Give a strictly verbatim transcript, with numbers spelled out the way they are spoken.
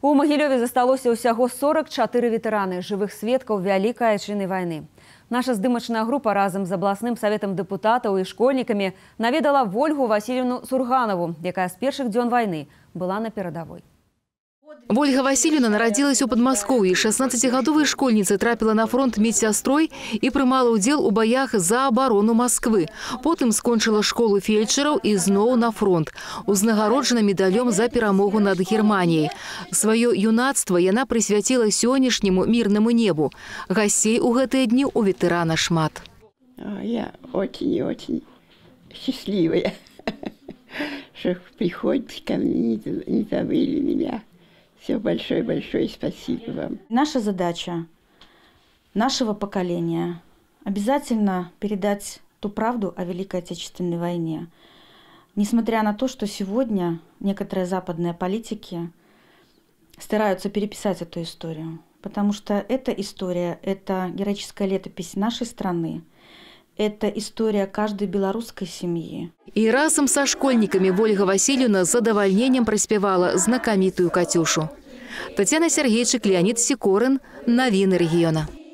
У Магілёве засталося ўсяго сорок чатыры ветэраны, жывых сведкаў Вялікай Айчыннай вайны. Наша здымачная група разам з абласным саветам дэпутатаў і школьнікамі наведала Ольгу Васильевну Сурганову, якая з першых дзён вайны была на перадавой. Ольга Васильевна народилась у Подмосковья. шестнадцатигадовая школьница трапила на фронт медсестрой и принимала удел у боях за оборону Москвы. Потом скончила школу фельдшеров и снова на фронт. Узнагароджена медалем за перемогу над Германией. Свое юнацтво она присвятила сегодняшнему мирному небу. Гостей у гэтые дни у ветерана шмат. Я очень и очень счастливая, что приходите ко мне, не забыли меня. Все большое-большое спасибо вам. Наша задача нашего поколения обязательно передать ту правду о Великой Отечественной войне. Несмотря на то, что сегодня некоторые западные политики стараются переписать эту историю. Потому что эта история – это героическая летопись нашей страны. Это история каждой белорусской семьи. И разом со школьниками Ольга Васильевна с задовольнением проспевала знакомитую «Катюшу». Татьяна Сергейчик, Леонид Сикорин. Новины региона.